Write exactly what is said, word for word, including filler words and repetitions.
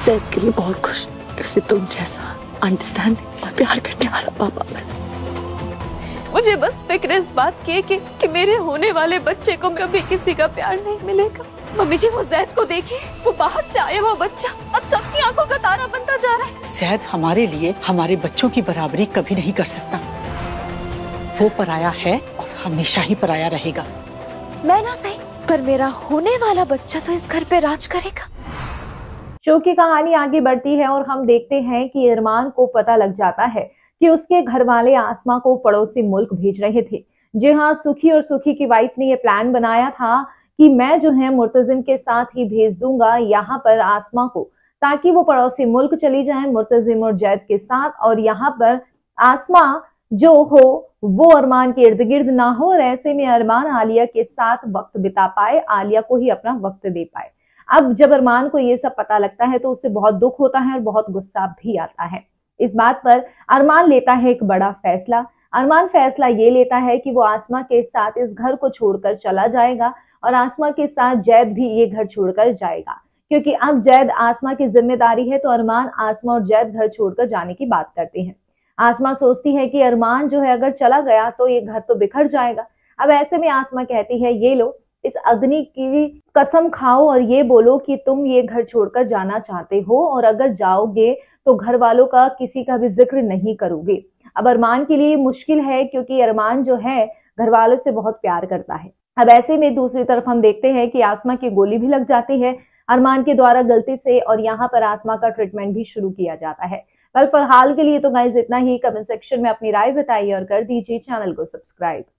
सैद के लिए बहुत खुश जैसे तुम जैसा अंडरस्टैंडिंग और प्यार करने वाला पापा मिला। मुझे बस फिक्र इस बात की कि, कि मेरे होने वाले बच्चे को कभी किसी का प्यार नहीं मिलेगा। मम्मी जी वो जैद को देखिए, वो बाहर से आया हुआ बच्चा अब सबकी आंखों का तारा बनता जा रहा है। जैद हमारे लिए हमारे बच्चों की बराबरी कभी नहीं कर सकता। वो पराया है और हमेशा ही पराया रहेगा। मैं ना सही, पर मेरा होने वाला बच्चा तो इस घर पे राज करेगा। शो की कहानी आगे बढ़ती है और हम देखते हैं कि अरमान को पता लग जाता है कि उसके घर वाले आसमा को पड़ोसी मुल्क भेज रहे थे। जी हाँ, सुखी और सुखी की वाइफ ने यह प्लान बनाया था कि मैं जो है मुर्तजिम के साथ ही भेज दूंगा यहाँ पर आसमा को, ताकि वो पड़ोसी मुल्क चली जाए मुर्तजिम और जैद के साथ, और यहाँ पर आसमा जो हो वो अरमान के इर्द गिर्द ना हो और ऐसे में अरमान आलिया के साथ वक्त बिता पाए, आलिया को ही अपना वक्त दे पाए। अब जब अरमान को ये सब पता लगता है तो उसे बहुत दुख होता है और बहुत गुस्सा भी आता है। इस बात पर अरमान लेता है एक बड़ा फैसला। अरमान फैसला ये लेता है कि वो आसमा के साथ इस घर को छोड़कर चला जाएगा और आसमा के साथ जैद भी ये घर छोड़कर जाएगा, क्योंकि अब जैद आसमा की जिम्मेदारी है। तो अरमान आसमा और जैद घर छोड़कर जाने की बात करते हैं। आसमा सोचती है कि अरमान जो है अगर चला गया तो ये घर तो बिखर जाएगा। अब ऐसे में आसमा कहती है, ये लो इस अग्नि की कसम खाओ और ये बोलो कि तुम ये घर छोड़कर जाना चाहते हो और अगर जाओगे तो घर वालों का किसी का भी जिक्र नहीं करोगे। अब अरमान के लिए मुश्किल है क्योंकि अरमान जो है घर वालों से बहुत प्यार करता है। अब ऐसे में दूसरी तरफ हम देखते हैं कि आसमा की गोली भी लग जाती है अरमान के द्वारा गलती से, और यहाँ पर आसमा का ट्रीटमेंट भी शुरू किया जाता है। कल फिलहाल के लिए तो गाइस इतना ही। कमेंट सेक्शन में अपनी राय बताइए और कर दीजिए चैनल को सब्सक्राइब।